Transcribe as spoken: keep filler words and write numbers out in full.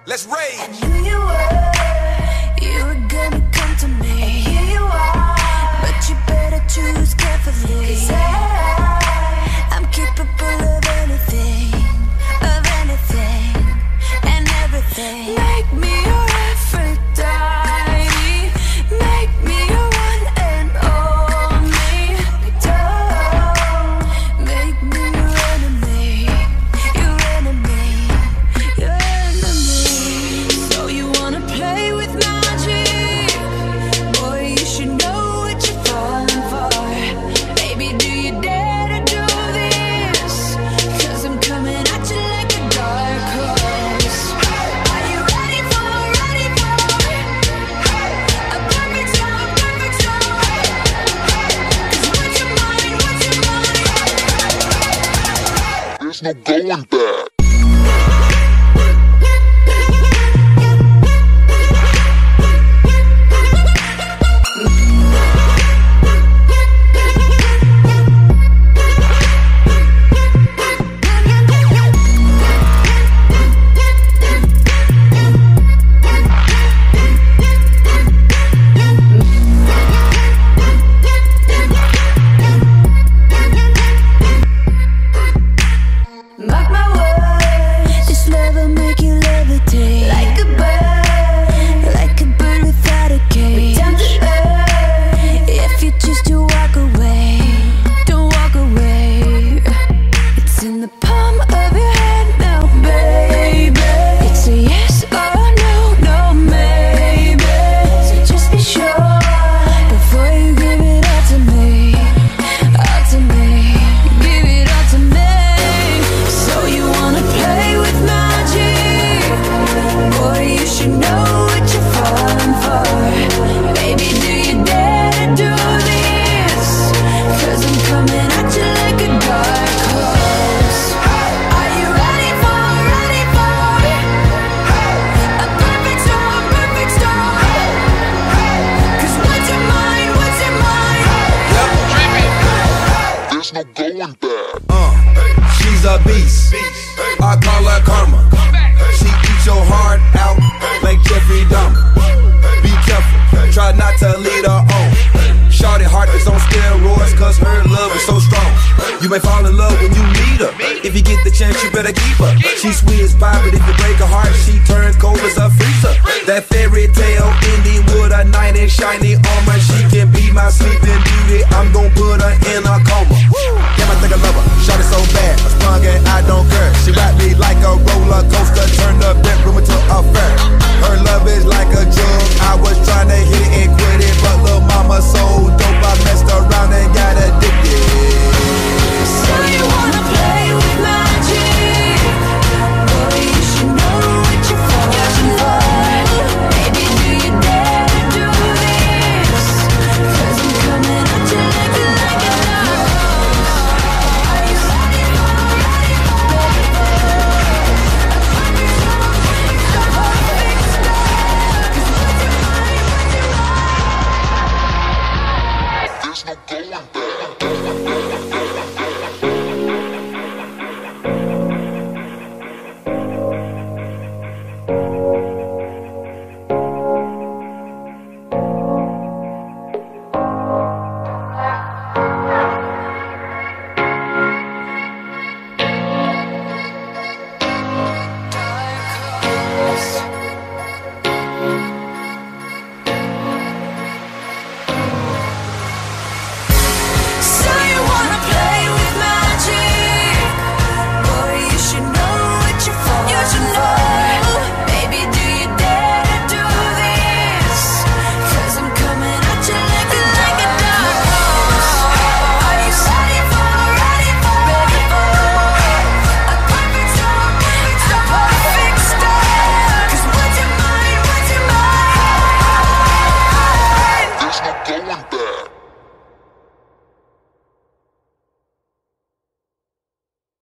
Let's rage. I knew you were, you were gonna come to me. And here you are, but you better choose carefully. 'Cause I, I'm capable of anything, of anything, and everything. Make me your Aphrodite, make me your one and only. Don't make me your enemy, your enemy, your enemy. So you wanna play with magic? Boy, you should know what you're falling for. Baby, do you dare to do this? 'Cause I'm coming at you like a dark horse. Are you ready for, ready for a perfect storm, perfect storm? 'Cause what's your mind, what's your mind? There's no going back. Mark my words, this love will make you levitate. Like a bird, like a bird without a cage. Down to earth, if you choose to walk away, don't walk away. It's in the palm of your hand now, baby. It's a yes or no, no maybe. So just be sure before you give it all to me, all to me, give it all to me. So you wanna play with magic? Boy, you should know what you're falling for. Baby, do you dare to do this? 'Cause I'm coming at you like a dark horse. Are you ready for, ready for a perfect storm, perfect storm? 'Cause what's your mind, what's your mind? There's no going back. Uh, she's a beast. I call her karma. She eats your heart out like Jeffrey Dahmer. Be careful, try not to lead her on. Shorty heart is on steroids 'cause her love is so strong. You may fall in love when you meet her. If you get the chance, you better keep her. She sweet as pie, but if you break her heart, she turn cold